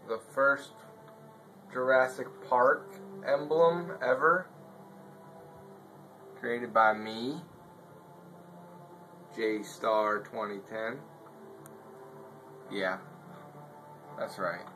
the first Jurassic Park emblem ever, created by me, J-Star 2010. Yeah, that's right.